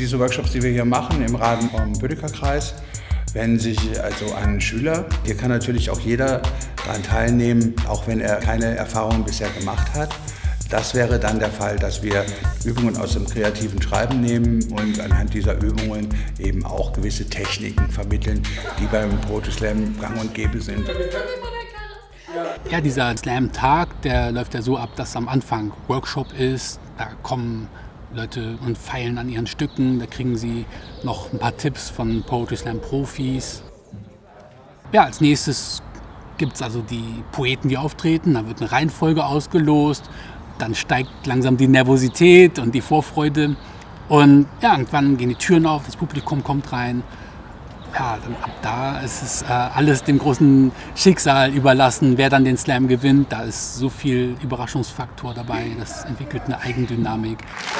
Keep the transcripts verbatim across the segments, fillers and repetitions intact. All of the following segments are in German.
diese Workshops, die wir hier machen im Rahmen vom Bödecker-Kreis, wenn sich also ein Schüler, hier kann natürlich auch jeder daran teilnehmen, auch wenn er keine Erfahrungen bisher gemacht hat. Das wäre dann der Fall, dass wir Übungen aus dem kreativen Schreiben nehmen und anhand dieser Übungen eben auch gewisse Techniken vermitteln, die beim Poetry Slam gang und gäbe sind. Ja, dieser Slam-Tag, der läuft ja so ab, dass am Anfang Workshop ist. Da kommen Leute und feilen an ihren Stücken. Da kriegen sie noch ein paar Tipps von Poetry Slam-Profis. Ja, als nächstes gibt es also die Poeten, die auftreten. Da wird eine Reihenfolge ausgelost. Dann steigt langsam die Nervosität und die Vorfreude. Und ja, irgendwann gehen die Türen auf, das Publikum kommt rein. Ja, dann ab da ist es äh, alles dem großen Schicksal überlassen, wer dann den Slam gewinnt. Da ist so viel Überraschungsfaktor dabei, das entwickelt eine Eigendynamik.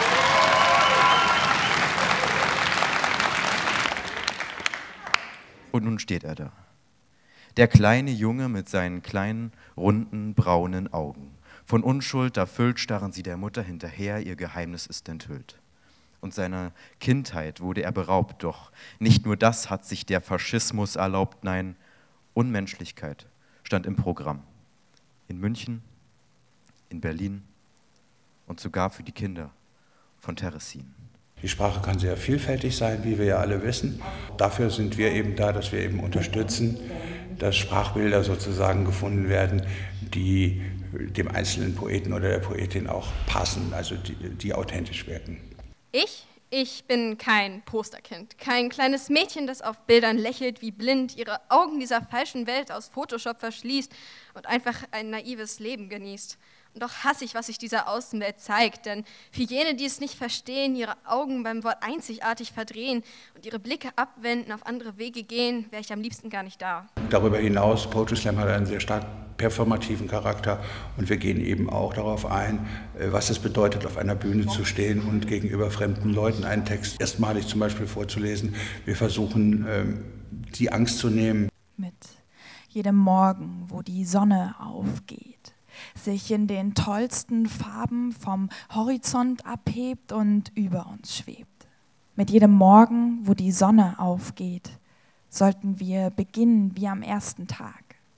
Und nun steht er da. Der kleine Junge mit seinen kleinen, runden, braunen Augen. Von Unschuld erfüllt starren sie der Mutter hinterher, ihr Geheimnis ist enthüllt. Und seiner Kindheit wurde er beraubt, doch nicht nur das hat sich der Faschismus erlaubt, nein, Unmenschlichkeit stand im Programm. In München, in Berlin und sogar für die Kinder von Terezin. Die Sprache kann sehr vielfältig sein, wie wir ja alle wissen. Dafür sind wir eben da, dass wir eben unterstützen, dass Sprachbilder sozusagen gefunden werden, die dem einzelnen Poeten oder der Poetin auch passen, also die, die authentisch wirken. Ich? Ich bin kein Posterkind, kein kleines Mädchen, das auf Bildern lächelt wie blind, ihre Augen dieser falschen Welt aus Photoshop verschließt und einfach ein naives Leben genießt. Und doch hasse ich, was sich dieser Außenwelt zeigt, denn für jene, die es nicht verstehen, ihre Augen beim Wort einzigartig verdrehen und ihre Blicke abwenden, auf andere Wege gehen, wäre ich am liebsten gar nicht da. Darüber hinaus, Poetry Slam hat einen sehr stark performativen Charakter und wir gehen eben auch darauf ein, was es bedeutet, auf einer Bühne zu stehen und gegenüber fremden Leuten einen Text erstmalig zum Beispiel vorzulesen. Wir versuchen, die Angst zu nehmen. Mit jedem Morgen, wo die Sonne aufgeht, sich in den tollsten Farben vom Horizont abhebt und über uns schwebt. Mit jedem Morgen, wo die Sonne aufgeht, sollten wir beginnen wie am ersten Tag.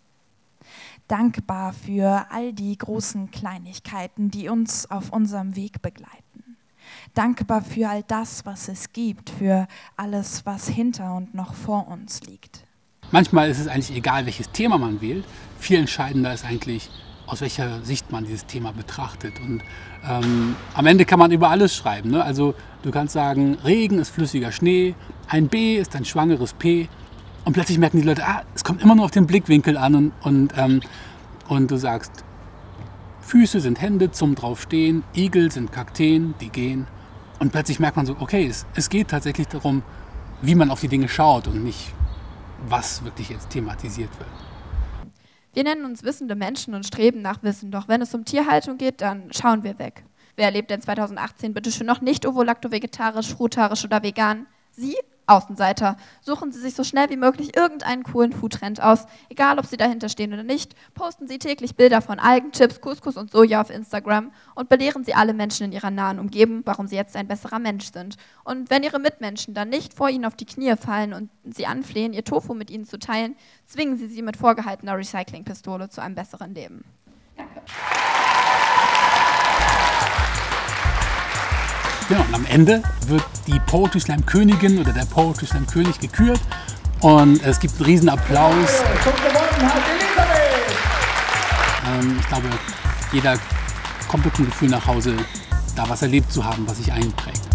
Dankbar für all die großen Kleinigkeiten, die uns auf unserem Weg begleiten. Dankbar für all das, was es gibt, für alles, was hinter und noch vor uns liegt. Manchmal ist es eigentlich egal, welches Thema man wählt. Viel entscheidender ist eigentlich, aus welcher Sicht man dieses Thema betrachtet. Und ähm, am Ende kann man über alles schreiben. Ne? Also du kannst sagen, Regen ist flüssiger Schnee, ein B ist ein schwangeres P. Und plötzlich merken die Leute, ah, es kommt immer nur auf den Blickwinkel an. Und, und, ähm, und du sagst, Füße sind Hände zum Draufstehen, Igel sind Kakteen, die gehen. Und plötzlich merkt man so, okay, es, es geht tatsächlich darum, wie man auf die Dinge schaut und nicht, was wirklich jetzt thematisiert wird. Wir nennen uns wissende Menschen und streben nach Wissen, doch wenn es um Tierhaltung geht, dann schauen wir weg. Wer lebt denn zweitausendachtzehn bitte schön noch nicht ovo-lacto-vegetarisch, frutarisch oder vegan? Sie? Außenseiter. Suchen Sie sich so schnell wie möglich irgendeinen coolen Foodtrend aus, egal ob Sie dahinter stehen oder nicht, posten Sie täglich Bilder von Algen, Chips, Couscous und Soja auf Instagram und belehren Sie alle Menschen in Ihrer nahen Umgebung, warum Sie jetzt ein besserer Mensch sind. Und wenn Ihre Mitmenschen dann nicht vor Ihnen auf die Knie fallen und Sie anflehen, Ihr Tofu mit Ihnen zu teilen, zwingen Sie sie mit vorgehaltener Recyclingpistole zu einem besseren Leben. Danke. Genau, und am Ende wird die Poetry Slam Königin oder der Poetry Slam König gekürt und es gibt einen riesen Applaus. Ähm, ich glaube, jeder kommt mit dem Gefühl nach Hause, da was erlebt zu haben, was sich einprägt.